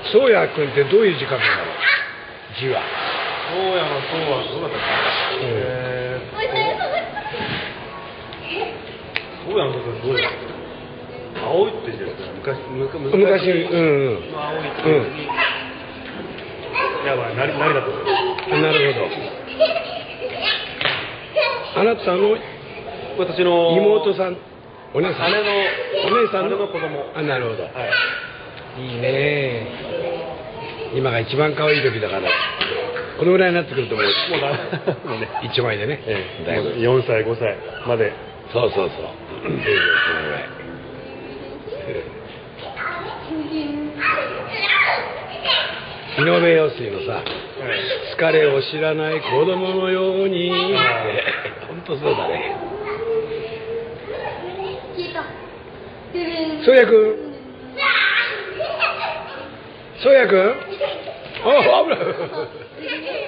そうやくんってどういう字書くんだろう。字は。 そうやのそうはどうだったっけ。そうやのそうはどうだったっけ。青いって字ですね。昔うんうん。 青いって字に。やばい、なりだと思う。 なるほど。あなたの私の妹さん、お姉さん、 姉さんの子供。 あ、なるほど。 はい。 いいね。今が一番可愛い時だから、このぐらいになってくるともうもうね、 一枚でね。 だいぶ4歳5歳まで。 そうそうそう。そのぐらい。井上陽水のさ、疲れを知らない子供のようにって、本当そうだね。そうやくん、そうやくん、あ、危ない。